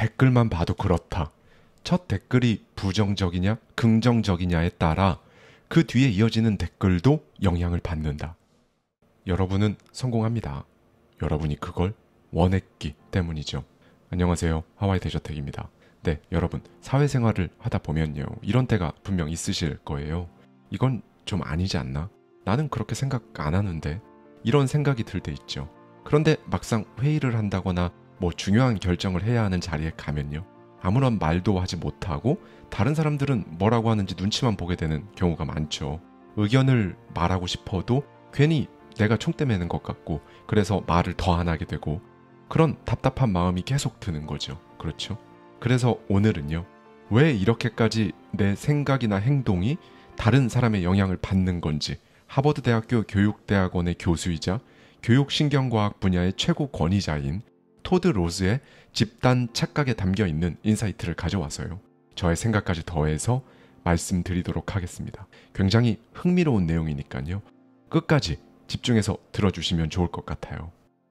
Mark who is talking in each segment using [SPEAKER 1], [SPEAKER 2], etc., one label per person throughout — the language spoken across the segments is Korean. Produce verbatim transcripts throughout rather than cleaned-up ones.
[SPEAKER 1] 댓글만 봐도 그렇다. 첫 댓글이 부정적이냐 긍정적이냐에 따라 그 뒤에 이어지는 댓글도 영향을 받는다. 여러분은 성공합니다. 여러분이 그걸 원했기 때문이죠. 안녕하세요. 하와이 대저택입니다. 네, 여러분 사회생활을 하다 보면요, 이런 때가 분명 있으실 거예요. 이건 좀 아니지 않나? 나는 그렇게 생각 안 하는데, 이런 생각이 들 때 있죠. 그런데 막상 회의를 한다거나 뭐 중요한 결정을 해야 하는 자리에 가면요, 아무런 말도 하지 못하고 다른 사람들은 뭐라고 하는지 눈치만 보게 되는 경우가 많죠. 의견을 말하고 싶어도 괜히 내가 총대 매는 것 같고, 그래서 말을 더 안 하게 되고, 그런 답답한 마음이 계속 드는 거죠. 그렇죠? 그래서 오늘은요, 왜 이렇게까지 내 생각이나 행동이 다른 사람의 영향을 받는 건지, 하버드대학교 교육대학원의 교수이자 교육신경과학 분야의 최고 권위자인 토드 로즈의 집단 착각에 담겨 있는 인사이트를 가져와서요, 저의 생각까지 더해서 말씀드리도록 하겠습니다. 굉장히 흥미로운 내용이니까요, 끝까지 집중해서 들어주시면 좋을 것 같아요.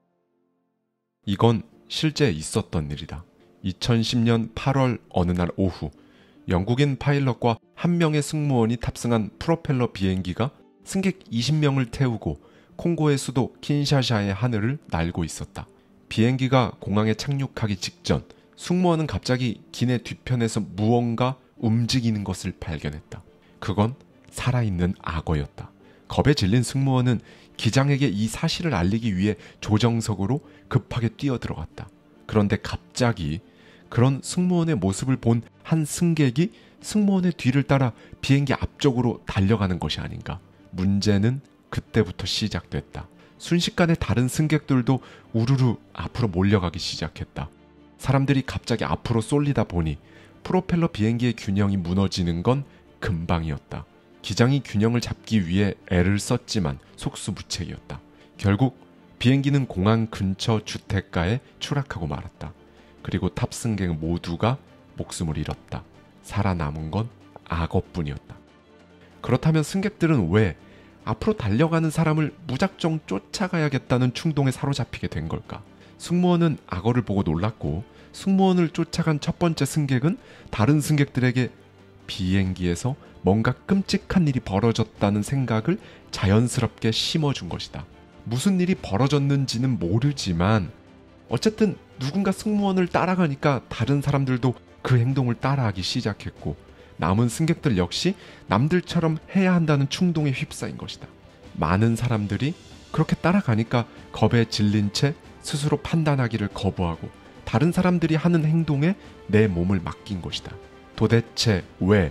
[SPEAKER 1] 이건 실제 있었던 일이다. 이천십 년 팔월 어느 날 오후, 영국인 파일럿과 한 명의 승무원이 탑승한 프로펠러 비행기가 승객 이십 명을 태우고 콩고의 수도 킨샤샤의 하늘을 날고 있었다. 비행기가 공항에 착륙하기 직전, 승무원은 갑자기 기내 뒤편에서 무언가 움직이는 것을 발견했다. 그건 살아있는 악어였다. 겁에 질린 승무원은 기장에게 이 사실을 알리기 위해 조정석으로 급하게 뛰어들어갔다. 그런데 갑자기 그런 승무원의 모습을 본 한 승객이 승무원의 뒤를 따라 비행기 앞쪽으로 달려가는 것이 아닌가. 문제는 그때부터 시작됐다. 순식간에 다른 승객들도 우르르 앞으로 몰려가기 시작했다. 사람들이 갑자기 앞으로 쏠리다 보니 프로펠러 비행기의 균형이 무너지는 건 금방이었다. 기장이 균형을 잡기 위해 애를 썼지만 속수무책이었다. 결국 비행기는 공항 근처 주택가에 추락하고 말았다. 그리고 탑승객 모두가 목숨을 잃었다. 살아남은 건 악어뿐이었다. 그렇다면 승객들은 왜 앞으로 달려가는 사람을 무작정 쫓아가야겠다는 충동에 사로잡히게 된 걸까? 승무원은 악어를 보고 놀랐고, 승무원을 쫓아간 첫 번째 승객은 다른 승객들에게 비행기에서 뭔가 끔찍한 일이 벌어졌다는 생각을 자연스럽게 심어준 것이다. 무슨 일이 벌어졌는지는 모르지만 어쨌든 누군가 승무원을 따라가니까 다른 사람들도 그 행동을 따라하기 시작했고, 남은 승객들 역시 남들처럼 해야 한다는 충동에 휩싸인 것이다. 많은 사람들이 그렇게 따라가니까 겁에 질린 채 스스로 판단하기를 거부하고 다른 사람들이 하는 행동에 내 몸을 맡긴 것이다. 도대체 왜?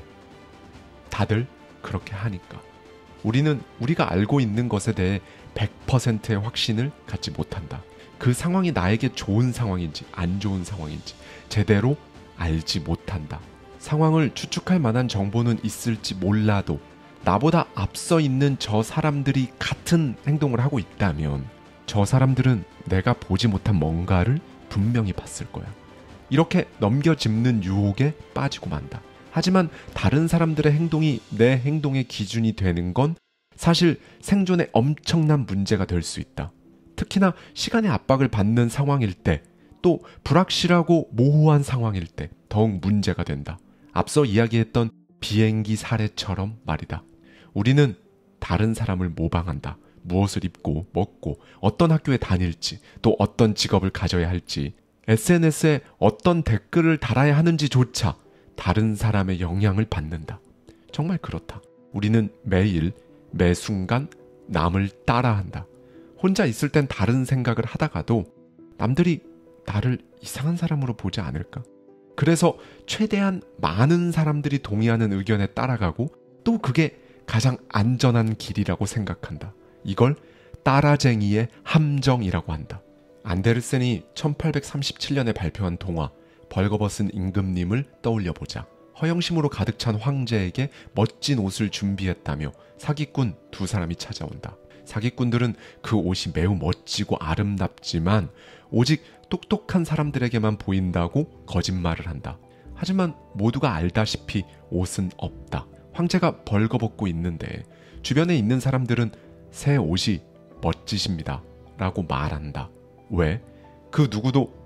[SPEAKER 1] 다들 그렇게 하니까. 우리는 우리가 알고 있는 것에 대해 백 퍼센트의 확신을 갖지 못한다. 그 상황이 나에게 좋은 상황인지 안 좋은 상황인지 제대로 알지 못한다. 상황을 추측할 만한 정보는 있을지 몰라도 나보다 앞서 있는 저 사람들이 같은 행동을 하고 있다면 저 사람들은 내가 보지 못한 뭔가를 분명히 봤을 거야. 이렇게 넘겨짚는 유혹에 빠지고 만다. 하지만 다른 사람들의 행동이 내 행동의 기준이 되는 건 사실 생존에 엄청난 문제가 될 수 있다. 특히나 시간의 압박을 받는 상황일 때, 또 불확실하고 모호한 상황일 때 더욱 문제가 된다. 앞서 이야기했던 비행기 사례처럼 말이다. 우리는 다른 사람을 모방한다. 무엇을 입고 먹고 어떤 학교에 다닐지, 또 어떤 직업을 가져야 할지, 에스엔에스에 어떤 댓글을 달아야 하는지조차 다른 사람의 영향을 받는다. 정말 그렇다. 우리는 매일 매 순간 남을 따라한다. 혼자 있을 땐 다른 생각을 하다가도 남들이 나를 이상한 사람으로 보지 않을까? 그래서 최대한 많은 사람들이 동의하는 의견에 따라가고, 또 그게 가장 안전한 길이라고 생각한다. 이걸 따라쟁이의 함정이라고 한다. 안데르센이 천팔백삼십칠 년에 발표한 동화 벌거벗은 임금님을 떠올려보자. 허영심으로 가득 찬 황제에게 멋진 옷을 준비했다며 사기꾼 두 사람이 찾아온다. 사기꾼들은 그 옷이 매우 멋지고 아름답지만 오직 똑똑한 사람들에게만 보인다고 거짓말을 한다. 하지만 모두가 알다시피 옷은 없다. 황제가 벌거벗고 있는데 주변에 있는 사람들은 새 옷이 멋지십니다 라고 말한다. 왜? 그 누구도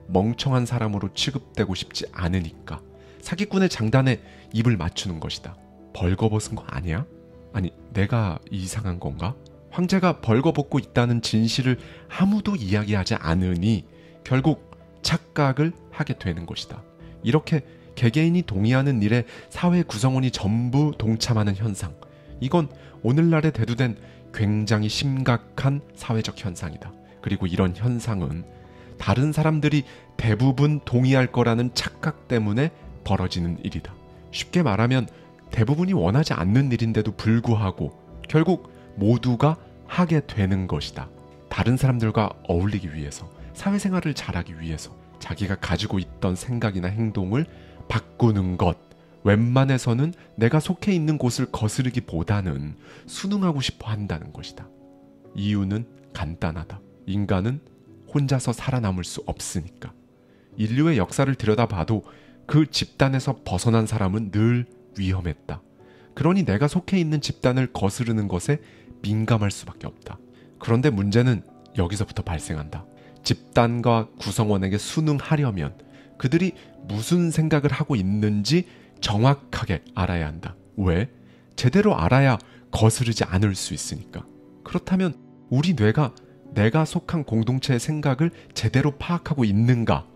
[SPEAKER 1] 멍청한 사람으로 취급되고 싶지 않으니까 사기꾼의 장단에 입을 맞추는 것이다. 벌거벗은 거 아니야? 아니, 내가 이상한 건가? 황제가 벌거벗고 있다는 진실을 아무도 이야기하지 않으니 결국 착각을 하게 되는 것이다. 이렇게 개개인이 동의하는 일에 사회 구성원이 전부 동참하는 현상, 이건 오늘날에 대두된 굉장히 심각한 사회적 현상이다. 그리고 이런 현상은 다른 사람들이 대부분 동의할 거라는 착각 때문에 벌어지는 일이다. 쉽게 말하면 대부분이 원하지 않는 일인데도 불구하고 결국 모두가 하게 되는 것이다. 다른 사람들과 어울리기 위해서, 사회생활을 잘하기 위해서 자기가 가지고 있던 생각이나 행동을 바꾸는 것, 웬만해서는 내가 속해 있는 곳을 거스르기보다는 순응하고 싶어 한다는 것이다. 이유는 간단하다. 인간은 혼자서 살아남을 수 없으니까. 인류의 역사를 들여다봐도 그 집단에서 벗어난 사람은 늘 위험했다. 그러니 내가 속해 있는 집단을 거스르는 것에 민감할 수밖에 없다. 그런데 문제는 여기서부터 발생한다. 집단과 구성원에게 순응하려면 그들이 무슨 생각을 하고 있는지 정확하게 알아야 한다. 왜? 제대로 알아야 거스르지 않을 수 있으니까. 그렇다면 우리 뇌가 내가 속한 공동체의 생각을 제대로 파악하고 있는가?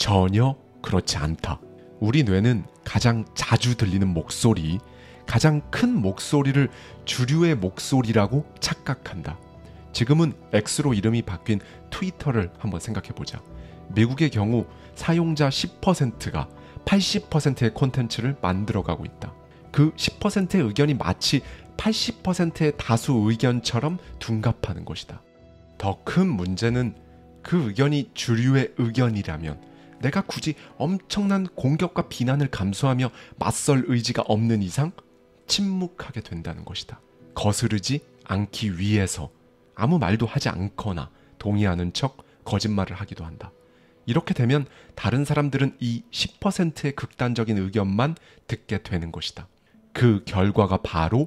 [SPEAKER 1] 전혀 그렇지 않다. 우리 뇌는 가장 자주 들리는 목소리, 가장 큰 목소리를 주류의 목소리라고 착각한다. 지금은 X로 이름이 바뀐 트위터를 한번 생각해보자. 미국의 경우 사용자 십 퍼센트가 팔십 퍼센트의 콘텐츠를 만들어가고 있다. 그 십 퍼센트의 의견이 마치 팔십 퍼센트의 다수 의견처럼 둔갑하는 것이다. 더 큰 문제는 그 의견이 주류의 의견이라면 내가 굳이 엄청난 공격과 비난을 감수하며 맞설 의지가 없는 이상 침묵하게 된다는 것이다. 거스르지 않기 위해서 아무 말도 하지 않거나 동의하는 척 거짓말을 하기도 한다. 이렇게 되면 다른 사람들은 이 십 퍼센트의 극단적인 의견만 듣게 되는 것이다. 그 결과가 바로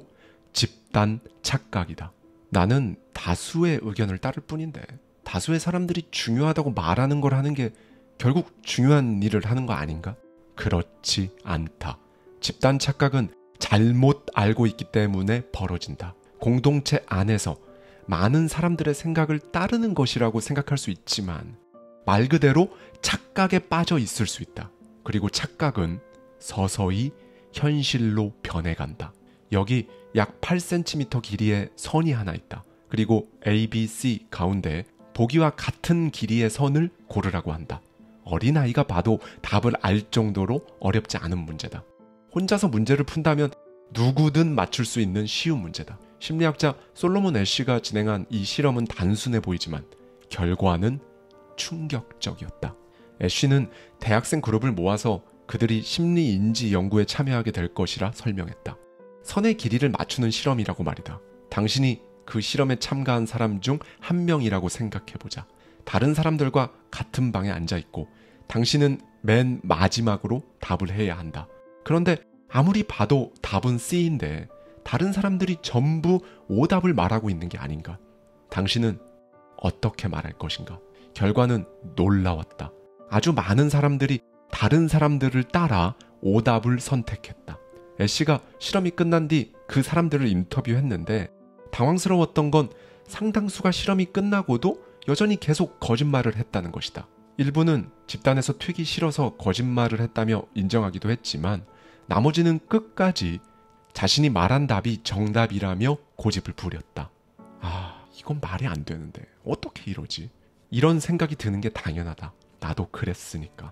[SPEAKER 1] 집단 착각이다. 나는 다수의 의견을 따를 뿐인데 다수의 사람들이 중요하다고 말하는 걸 하는 게 결국 중요한 일을 하는 거 아닌가? 그렇지 않다. 집단 착각은 잘못 알고 있기 때문에 벌어진다. 공동체 안에서 많은 사람들의 생각을 따르는 것이라고 생각할 수 있지만 말 그대로 착각에 빠져 있을 수 있다. 그리고 착각은 서서히 현실로 변해간다. 여기 약 팔 센티미터 길이의 선이 하나 있다. 그리고 A, B, C 가운데 보기와 같은 길이의 선을 고르라고 한다. 어린아이가 봐도 답을 알 정도로 어렵지 않은 문제다. 혼자서 문제를 푼다면 누구든 맞출 수 있는 쉬운 문제다. 심리학자 솔로몬 애쉬가 진행한 이 실험은 단순해 보이지만 결과는 충격적이었다. 애쉬는 대학생 그룹을 모아서 그들이 심리인지 연구에 참여하게 될 것이라 설명했다. 선의 길이를 맞추는 실험이라고 말이다. 당신이 그 실험에 참가한 사람 중 한 명이라고 생각해보자. 다른 사람들과 같은 방에 앉아있고 당신은 맨 마지막으로 답을 해야 한다. 그런데 아무리 봐도 답은 C인데 다른 사람들이 전부 오답을 말하고 있는 게 아닌가? 당신은 어떻게 말할 것인가? 결과는 놀라웠다. 아주 많은 사람들이 다른 사람들을 따라 오답을 선택했다. 애쉬가 실험이 끝난 뒤 그 사람들을 인터뷰했는데 당황스러웠던 건 상당수가 실험이 끝나고도 여전히 계속 거짓말을 했다는 것이다. 일부는 집단에서 튀기 싫어서 거짓말을 했다며 인정하기도 했지만 나머지는 끝까지 자신이 말한 답이 정답이라며 고집을 부렸다. 아, 이건 말이 안 되는데 어떻게 이러지? 이런 생각이 드는 게 당연하다. 나도 그랬으니까.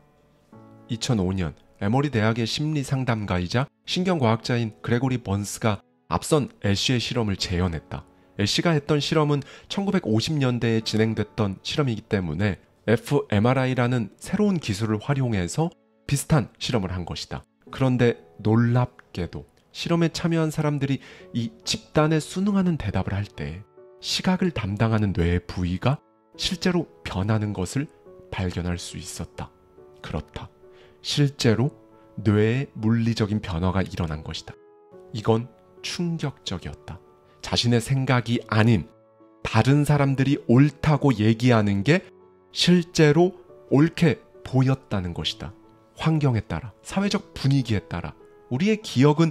[SPEAKER 1] 이천오 년 에머리 대학의 심리상담가이자 신경과학자인 그레고리 번스가 앞선 애쉬의 실험을 재현했다. 애쉬가 했던 실험은 천구백오십 년대에 진행됐던 실험이기 때문에 에프엠알아이라는 새로운 기술을 활용해서 비슷한 실험을 한 것이다. 그런데 놀랍게도 실험에 참여한 사람들이 이 집단에 순응하는 대답을 할 때 시각을 담당하는 뇌의 부위가 실제로 변하는 것을 발견할 수 있었다. 그렇다. 실제로 뇌의 물리적인 변화가 일어난 것이다. 이건 충격적이었다. 자신의 생각이 아닌 다른 사람들이 옳다고 얘기하는 게 실제로 옳게 보였다는 것이다. 환경에 따라, 사회적 분위기에 따라 우리의 기억은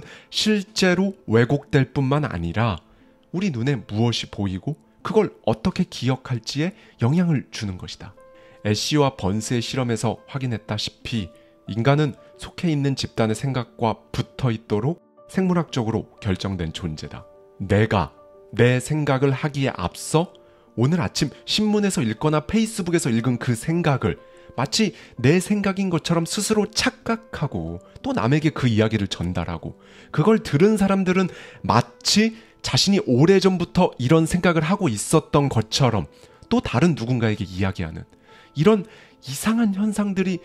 [SPEAKER 1] 실제로 왜곡될 뿐만 아니라 우리 눈에 무엇이 보이고 그걸 어떻게 기억할지에 영향을 주는 것이다. 애쉬와 번스의 실험에서 확인했다시피 인간은 속해 있는 집단의 생각과 붙어 있도록 생물학적으로 결정된 존재다. 내가 내 생각을 하기에 앞서 오늘 아침 신문에서 읽거나 페이스북에서 읽은 그 생각을 마치 내 생각인 것처럼 스스로 착각하고 또 남에게 그 이야기를 전달하고 그걸 들은 사람들은 마치 자신이 오래전부터 이런 생각을 하고 있었던 것처럼 또 다른 누군가에게 이야기하는 이런 이상한 현상들이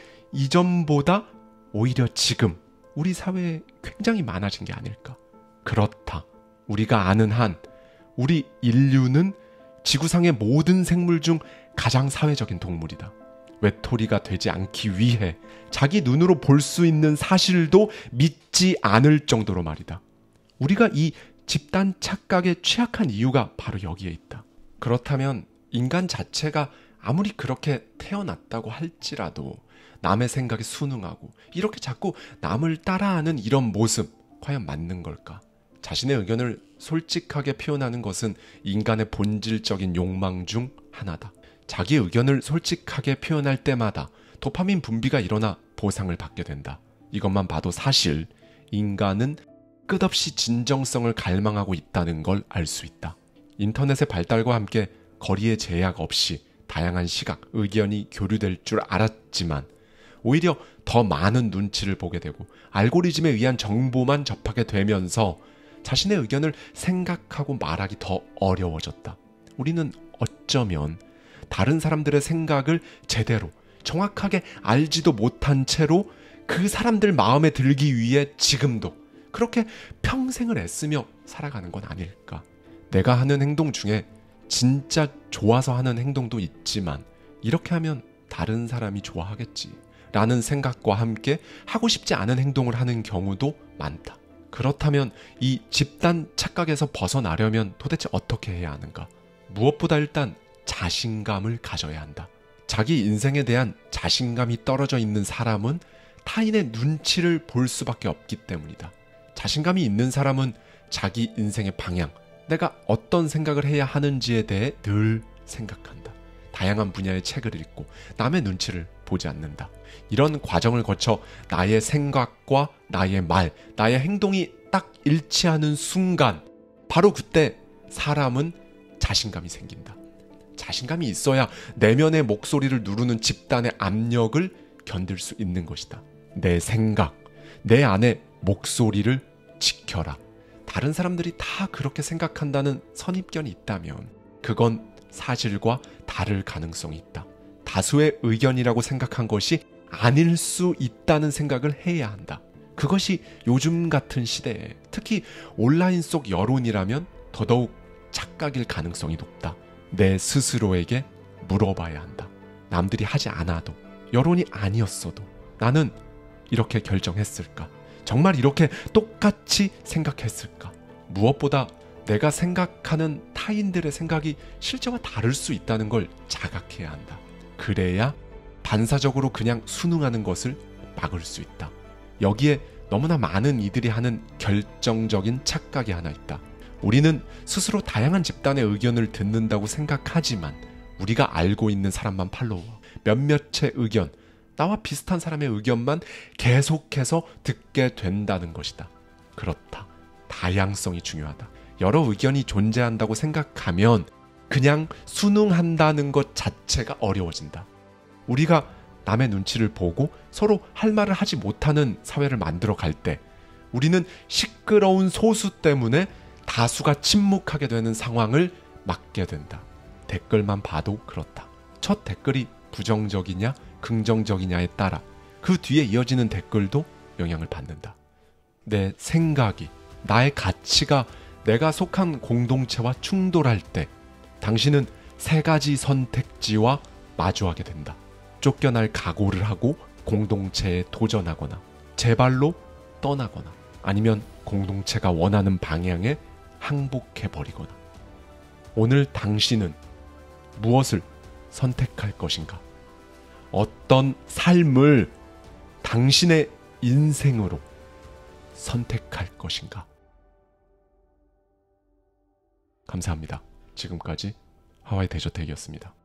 [SPEAKER 1] 이전보다 오히려 지금 우리 사회에 굉장히 많아진 게 아닐까. 그렇다. 우리가 아는 한 우리 인류는 지구상의 모든 생물 중 가장 사회적인 동물이다. 외톨이가 되지 않기 위해 자기 눈으로 볼 수 있는 사실도 믿지 않을 정도로 말이다. 우리가 이 집단 착각에 취약한 이유가 바로 여기에 있다. 그렇다면 인간 자체가 아무리 그렇게 태어났다고 할지라도 남의 생각에 순응하고 이렇게 자꾸 남을 따라하는 이런 모습 과연 맞는 걸까? 자신의 의견을 솔직하게 표현하는 것은 인간의 본질적인 욕망 중 하나다. 자기 의견을 솔직하게 표현할 때마다 도파민 분비가 일어나 보상을 받게 된다. 이것만 봐도 사실 인간은 끝없이 진정성을 갈망하고 있다는 걸 알 수 있다. 인터넷의 발달과 함께 거리의 제약 없이 다양한 시각, 의견이 교류될 줄 알았지만 오히려 더 많은 눈치를 보게 되고 알고리즘에 의한 정보만 접하게 되면서 자신의 의견을 생각하고 말하기 더 어려워졌다. 우리는 어쩌면 다른 사람들의 생각을 제대로 정확하게 알지도 못한 채로 그 사람들 마음에 들기 위해 지금도 그렇게 평생을 애쓰며 살아가는 건 아닐까. 내가 하는 행동 중에 진짜 좋아서 하는 행동도 있지만 이렇게 하면 다른 사람이 좋아하겠지 라는 생각과 함께 하고 싶지 않은 행동을 하는 경우도 많다. 그렇다면 이 집단 착각에서 벗어나려면 도대체 어떻게 해야 하는가? 무엇보다 일단 자신감을 가져야 한다. 자기 인생에 대한 자신감이 떨어져 있는 사람은 타인의 눈치를 볼 수밖에 없기 때문이다. 자신감이 있는 사람은 자기 인생의 방향, 내가 어떤 생각을 해야 하는지에 대해 늘 생각한다. 다양한 분야의 책을 읽고 남의 눈치를 보지 않는다. 이런 과정을 거쳐 나의 생각과 나의 말, 나의 행동이 딱 일치하는 순간 바로 그때 사람은 자신감이 생긴다. 자신감이 있어야 내면의 목소리를 누르는 집단의 압력을 견딜 수 있는 것이다. 내 생각, 내 안의 목소리를 지켜라. 다른 사람들이 다 그렇게 생각한다는 선입견이 있다면 그건 사실과 다를 가능성이 있다. 다수의 의견이라고 생각한 것이 아닐 수 있다는 생각을 해야 한다. 그것이 요즘 같은 시대에 특히 온라인 속 여론이라면 더더욱 착각일 가능성이 높다. 내 스스로에게 물어봐야 한다. 남들이 하지 않아도 여론이 아니었어도 나는 이렇게 결정했을까? 정말 이렇게 똑같이 생각했을까? 무엇보다 내가 생각하는 타인들의 생각이 실제와 다를 수 있다는 걸 자각해야 한다. 그래야 반사적으로 그냥 순응하는 것을 막을 수 있다. 여기에 너무나 많은 이들이 하는 결정적인 착각이 하나 있다. 우리는 스스로 다양한 집단의 의견을 듣는다고 생각하지만 우리가 알고 있는 사람만 팔로워, 몇몇의 의견, 나와 비슷한 사람의 의견만 계속해서 듣게 된다는 것이다. 그렇다. 다양성이 중요하다. 여러 의견이 존재한다고 생각하면 그냥 순응한다는 것 자체가 어려워진다. 우리가 남의 눈치를 보고 서로 할 말을 하지 못하는 사회를 만들어 갈 때 우리는 시끄러운 소수 때문에 다수가 침묵하게 되는 상황을 맞게 된다. 댓글만 봐도 그렇다. 첫 댓글이 부정적이냐 긍정적이냐에 따라 그 뒤에 이어지는 댓글도 영향을 받는다. 내 생각이, 나의 가치가 내가 속한 공동체와 충돌할 때 당신은 세 가지 선택지와 마주하게 된다. 쫓겨날 각오를 하고 공동체에 도전하거나 제발로 떠나거나 아니면 공동체가 원하는 방향에 항복해버리거나. 오늘 당신은 무엇을 선택할 것인가? 어떤 삶을 당신의 인생으로 선택할 것인가? 감사합니다. 지금까지 하와이 대저택이었습니다.